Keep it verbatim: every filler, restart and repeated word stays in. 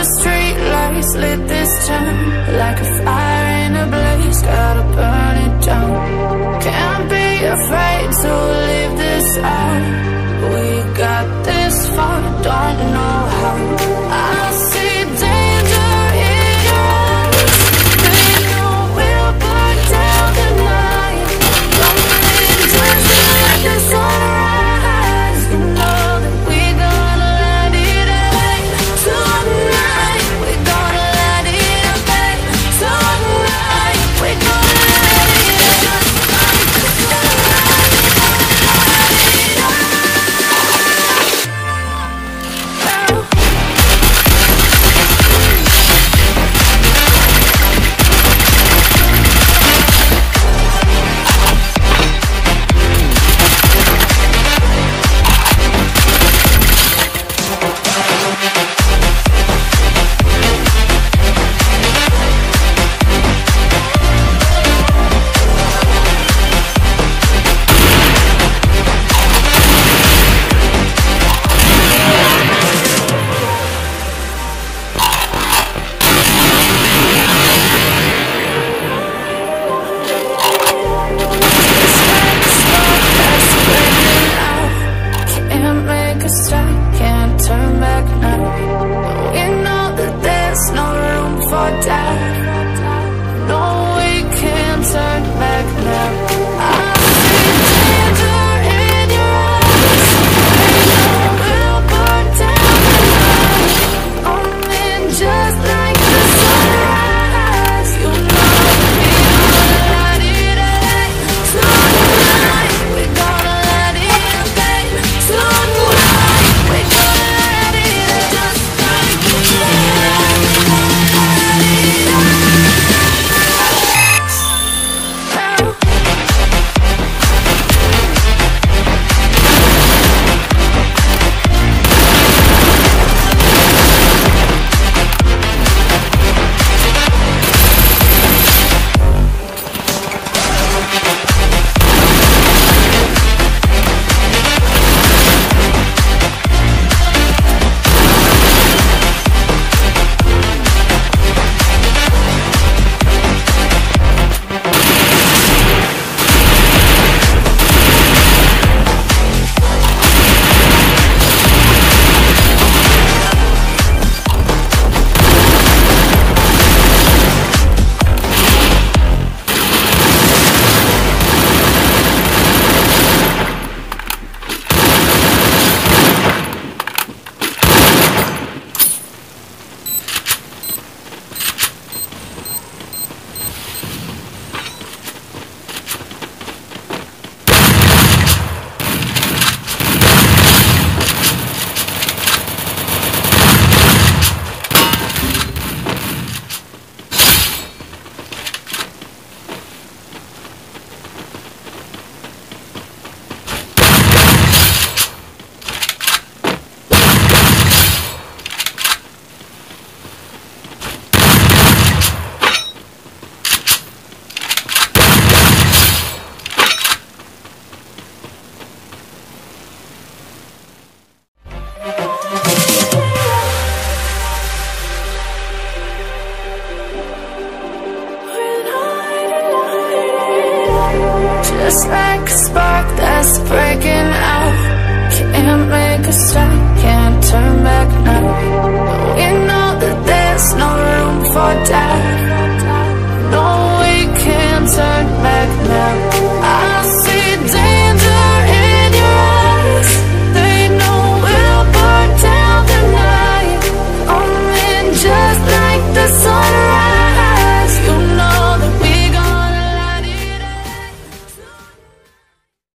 the street lights lit this town like a fire in a blaze, gotta burn it down. Can't be afraid to leave this out. We got this far, don't know how. I see danger in your eyes. They know we'll burn down the night. Coming just like the sunrise. You know that we're gonna let it out tonight. We're gonna let it out tonight. We're gonna let it out. Just like a spark that's breaking out. Can't make a stop, can't turn back now. We know that there's no room for doubt.